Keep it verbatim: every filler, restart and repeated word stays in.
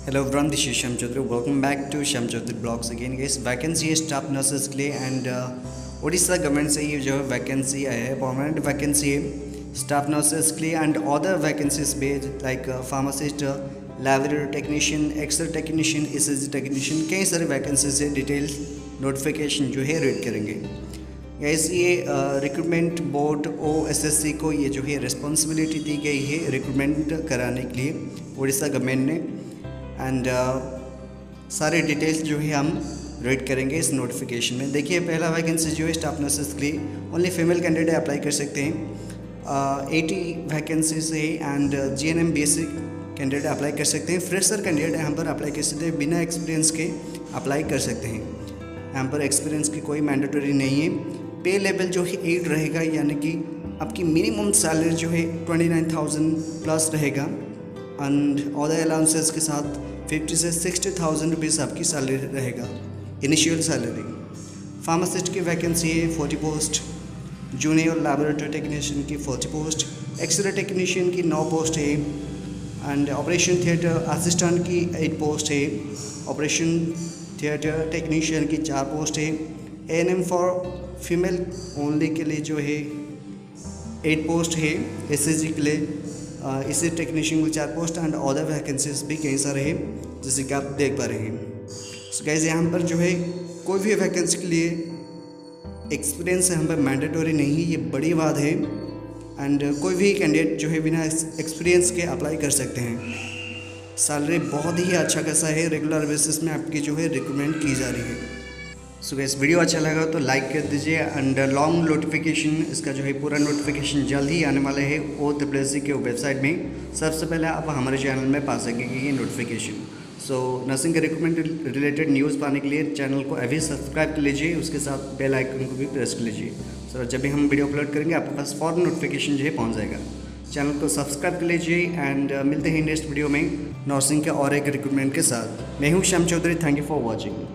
Hello everyone, this is Shyam Chaudhary. Welcome back to Shyam Chaudhary Blogs again. Guys, vacancy है staff nurses के लिए and Orissa government से ये जो है वैकेंसी आया है, परमानेंट वैकेंसी है स्टाफ नर्सेज के लिए एंड अदर वैकेंसीज पे like pharmacist, laboratory technician, X-ray technician, ECG technician, कई सारे वैकेंसीज है। डिटेल्स नोटिफिकेशन जो है रीड करेंगे। गैस ये recruitment board O S S C को ये जो है रिस्पॉन्सिबिलिटी दी गई है रिक्रूटमेंट कराने के लिए उड़ीसा गवर्नमेंट ने एंड uh, सारे डिटेल्स जो है हम रीड करेंगे इस नोटिफिकेशन में। देखिए पहला वैकेंसी जो है स्टाफ नर्सेज के लिए ओनली फीमेल कैंडिडेट अप्लाई कर सकते हैं। एटी वैकेंसीज है and G N M B S C candidate apply कर सकते हैं। फ्रेशर कैंडिडेट यहाँ पर अप्लाई कर सकते हैं, बिना एक्सपीरियंस के अप्लाई कर सकते हैं। यहाँ पर एक्सपीरियंस की कोई मैंडेटरी नहीं है। पे लेवल जो है एट रहेगा, यानी कि आपकी मिनिमम सैलरी जो है ट्वेंटी नाइन थाउजेंड प्लस रहेगा एंड अदर अलाउंसेस के साथ फिफ्टी से सिक्सटी थाउजेंड रुपीज़ आपकी सैलरी रहेगा, इनिशियल सैलरी। फार्मासिस्ट की वैकेंसी है forty post, junior laboratory technician की फोर्टी पोस्ट, एक्सरे टेक्नीशियन की नौ पोस्ट है एंड ऑपरेशन थिएटर असिस्टेंट की एट पोस्ट है, ऑपरेशन थिएटर टेक्नीशियन की चार पोस्ट है, A N M for female only के लिए जो है एट पोस्ट है, एस एस जी के लिए इसी टेक्नीशियन को चार पोस्ट एंड अदर वैकेंसीज भी कई सारे हैं जैसे कि आप देख पा रहे हैं। सो गाइस यहाँ पर जो है कोई भी वैकेंसी के लिए एक्सपीरियंस यहाँ पर मैंडेटरी नहीं है, ये बड़ी बात है एंड कोई भी कैंडिडेट जो है बिना एक्सपीरियंस के अप्लाई कर सकते हैं। सैलरी बहुत ही अच्छा खासा है, रेगुलर बेसिस में आपकी जो है रिकमेंड की जा रही है। सो गाइस वीडियो अच्छा लगा तो लाइक कर दीजिए एंड लॉन्ग नोटिफिकेशन इसका जो है पूरा नोटिफिकेशन जल्द ही आने वाला है ओ त्रिपुरा के वेबसाइट में। सबसे पहले आप हमारे चैनल में पा सकेंगे ये नोटिफिकेशन। सो नर्सिंग के रिक्रूटमेंट रिलेटेड न्यूज़ पाने के लिए चैनल को अभी सब्सक्राइब कर लीजिए, उसके साथ बेल आइकन को भी प्रेस कर लीजिए। सो so, जब भी हम वीडियो अपलोड करेंगे आपके पास फौरन नोटिफिकेशन जो है पहुँच जाएगा। चैनल को सब्सक्राइब कर लीजिए एंड uh, मिलते हैं नेक्स्ट वीडियो में नर्सिंग के और एक रिक्रूटमेंट के साथ। मैं हूँ Shyam Chaudhary, thank you for watching.